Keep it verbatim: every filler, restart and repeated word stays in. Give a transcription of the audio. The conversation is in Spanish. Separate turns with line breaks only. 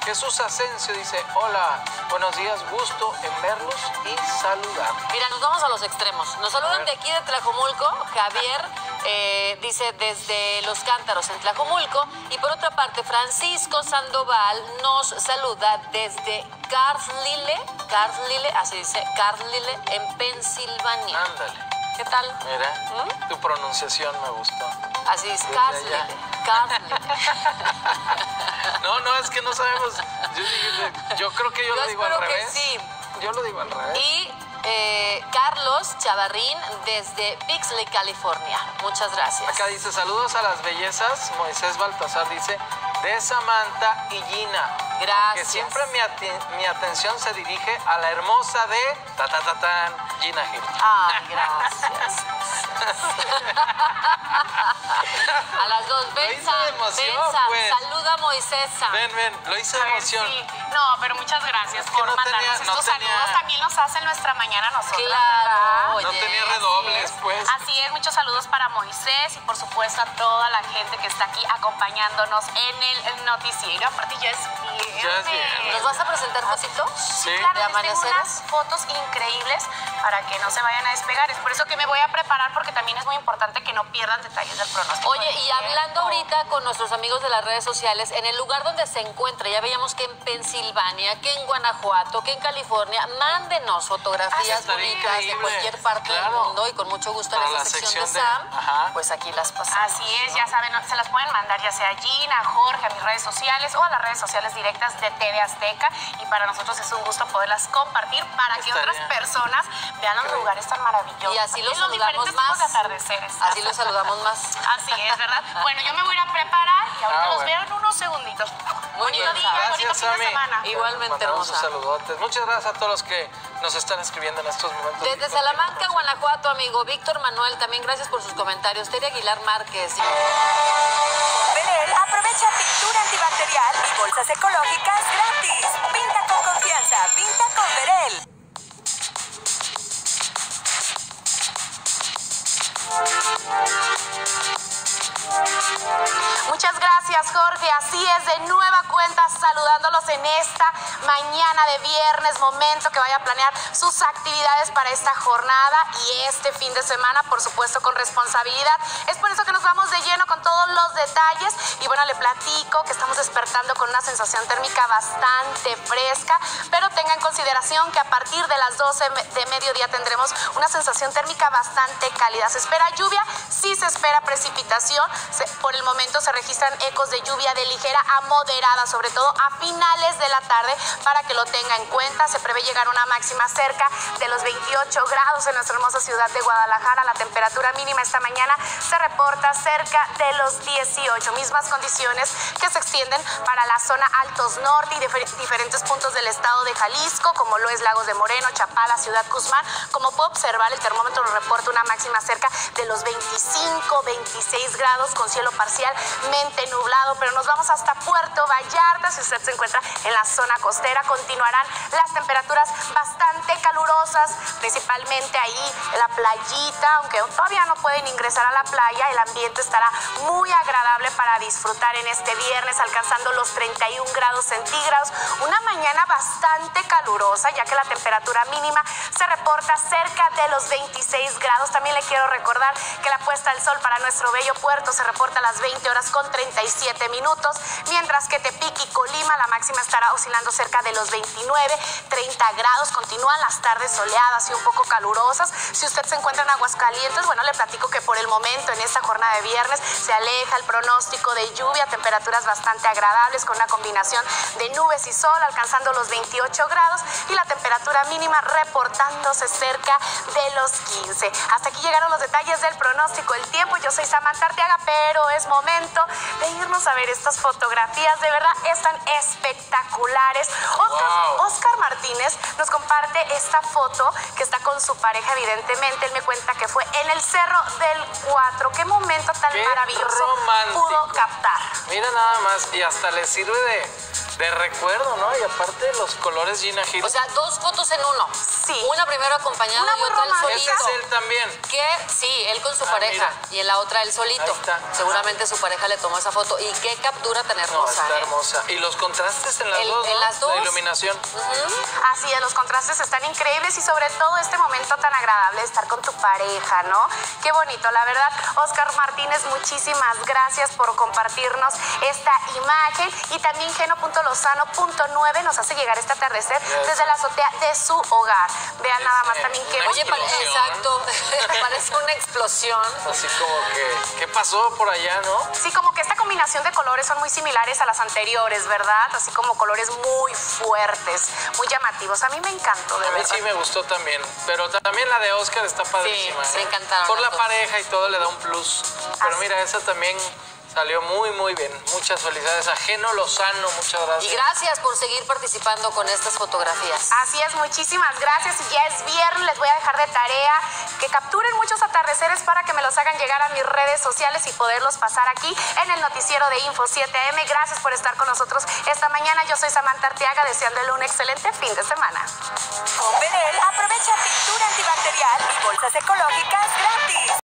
Jesús Asensio dice, hola, buenos días, gusto en verlos y saludar.
Mira, nos vamos a los extremos. Nos saludan de aquí de Tlajomulco, Javier eh, dice desde Los Cántaros en Tlajomulco, y por otra parte Francisco Sandoval nos saluda desde Carlisle, Carlisle, así dice, Carlisle en Pensilvania.
Ándale.
¿Qué tal?
Mira,
¿Mm?
tu pronunciación me gustó.
Así es, Carlisle, Carlisle.
No, no, es que no sabemos. Yo, yo, yo creo que yo, yo lo digo al revés.
Que sí.
Yo lo digo al revés.
Y eh, Carlos Chavarrín desde Bixley, California. Muchas gracias.
Acá dice, saludos a las bellezas. Moisés Baltasar dice, de Samantha y Gina.
Gracias.
Que siempre mi, ati mi atención se dirige a la hermosa de ta ta ta tan, Gina Gil.
Ay, gracias. A las dos. Ven, Sam, ven, Sam.
Pues.
Saluda a Moisés, Sam.
Ven, ven, lo hice de emoción.
Sí. No, pero muchas gracias es por no mandarnos tenía, estos no tenía... saludos. También nos hacen nuestra mañana a nosotros.
Claro,
oye, no tenía redobles, pues.
Así es, muchos saludos para Moisés y por supuesto a toda la gente que está aquí acompañándonos en el, el noticiero. Aparte ya es viernes.
Ya es viernes.
¿Nos vas a presentar fotitos?
Sí.
Claro,
de
les tengo
amaneceres.
unas fotos increíbles para que no se vayan a despegar. Es por eso que me voy a preparar, porque también es muy importante que no pierdan detalles del pronóstico.
Oye, y hablando ahorita con nuestros amigos de las redes sociales, en el lugar donde se encuentra, ya veíamos que en Pensilvania, que en Guanajuato, que en California, mándenos fotografías
ah,
bonitas de cualquier parte
claro.
del mundo, y con mucho gusto en esta sección, sección de, de Sam,
ajá.
pues aquí las pasamos.
Así es,
¿no?
ya saben, se las pueden mandar ya sea a Gina, a Jorge, a mis redes sociales o a las redes sociales directas de T V Azteca, y para nosotros es un gusto poderlas compartir para que
Estaría.
otras personas vean los lugares tan maravillosos.
Y así los
los
saludamos
diferentes
más.
tipos de atardeceres.
Así los saludamos más.
Así es, ¿verdad? Bueno, yo me voy a ir a preparar y ahorita
Ah,
los
bueno.
veo en unos segunditos.
Muy
Bonito
bien,
día,
gracias,
bonito fin de
Sammy.
semana.
Igualmente,
Mandamos
hermosa.
sus saludotes. Muchas gracias a todos los que nos están escribiendo en estos momentos.
Desde Salamanca, Guanajuato, amigo Víctor Manuel, también gracias por sus comentarios. Tere Aguilar Márquez.
Verel aprovecha pintura antibacterial y bolsas ecológicas gratis. Pinta con confianza, pinta con Verel.
Muchas gracias, Jorge. Así es, de nueva cuenta saludándolos en esta mañana de viernes, momento que vaya a planear sus actividades para esta jornada y este fin de semana, por supuesto, con responsabilidad. Es por eso que nos vamos de lleno con todos los detalles y bueno, le platico que estamos despertando con una sensación térmica bastante fresca, pero tenga en consideración que a partir de las doce de mediodía tendremos una sensación térmica bastante cálida. Se espera lluvia, sí se espera precipitación. Se, por el momento se registran ecos de lluvia de ligera a moderada, sobre todo a finales de la tarde, para que lo tenga en cuenta. Se prevé llegar a una máxima cerca de los veintiocho grados en nuestra hermosa ciudad de Guadalajara. La temperatura mínima esta mañana se reporta cerca de los dieciocho. Mismas condiciones que se extienden para la zona Altos Norte y difer diferentes puntos del estado de Jalisco, como lo es Lagos de Moreno, Chapala, Ciudad Guzmán. Como puede observar, el termómetro nos reporta una máxima cerca de los veinticinco, veintiséis grados, con cielo parcialmente nublado, pero nos vamos hasta Puerto Vallarta. Si usted se encuentra en la zona costera, continuarán las temperaturas bastante calurosas, principalmente ahí en la playita, aunque todavía no pueden ingresar a la playa. El ambiente estará muy agradable para disfrutar en este viernes, alcanzando los treinta y un grados centígrados. Una mañana bastante calurosa, ya que la temperatura mínima se reporta cerca de los veintiséis grados. También le quiero recordar que la puesta del sol para nuestro bello puerto se reporta a las veinte horas con treinta y siete minutos, mientras que Tepic y Colima la máxima estará oscilando cerca de los veintinueve, treinta grados. Continúan las tardes soleadas y un poco calurosas. Si usted se encuentra en Aguascalientes, bueno, le platico que por el momento en esta jornada de viernes se aleja el pronóstico de lluvia, temperaturas bastante agradables con una combinación de nubes y sol, alcanzando los veintiocho grados, y la temperatura mínima reportándose cerca de los quince. Hasta aquí llegaron los detalles del pronóstico del tiempo. Yo soy Samantha Arteaga, pero es momento de irnos a ver estas fotografías. De verdad, están espectaculares. Oscar,
wow.
Oscar Martínez nos comparte esta foto que está con su pareja, evidentemente. Él me cuenta que fue en el Cerro del Cuatro. Qué momento tan
Qué
maravilloso
romántico.
pudo captar.
Mira nada más, y hasta le sirve de, de recuerdo, ¿no? Y aparte los colores Gina Gil.
O sea, dos fotos en uno.
Sí.
Una primero acompañada
Una
y
muy
otra él
romántica.
solito.
Ese es él también.
Que sí, él con su
Ah,
pareja
mira.
y en la otra él solito.
Ahí está.
Seguramente su pareja le tomó esa foto. Y qué captura tan
No,
hermosa.
está
¿eh?
hermosa. Y los contrastes en las
El-
dos,
en
¿no?
las dos.
La iluminación.
Así es, los contrastes están increíbles y sobre todo este momento tan agradable de estar con tu pareja, ¿no? Qué bonito, la verdad. Oscar Martínez, muchísimas gracias por compartirnos esta imagen y también geno punto lozano punto nueve nos hace llegar este atardecer
Gracias.
desde la azotea de su hogar. Vean nada más
Ese,
también qué
una
Oye, pa-
bonito.
explosión.
exacto. Parece una explosión.
Así como que, ¿qué pasó por allá, no?
Sí, como que esta combinación de colores son muy similares a las anteriores, ¿verdad? Así como colores muy fuertes, muy llamativos. A mí me encantó, de
A mí
verdad.
sí me gustó también, pero también la de Oscar está padrísima.
Sí,
¿eh?
me encantaron
Por la
las dos.
pareja y todo le da un plus. Pero
Así.
mira, esa también salió muy, muy bien. Muchas felicidades a Geno Lozano, muchas
Y
gracias.
gracias por seguir participando con estas fotografías.
Así es, muchísimas gracias. Y ya es viernes, les voy a dejar de tarea que capturen muchos atardeceres para que me los hagan llegar a mis redes sociales y poderlos pasar aquí en el noticiero de Info siete A M. Gracias por estar con nosotros esta mañana. Yo soy Samantha Arteaga, deseándole un excelente fin de semana.
Con Verel, aprovecha pintura antibacterial y bolsas ecológicas gratis.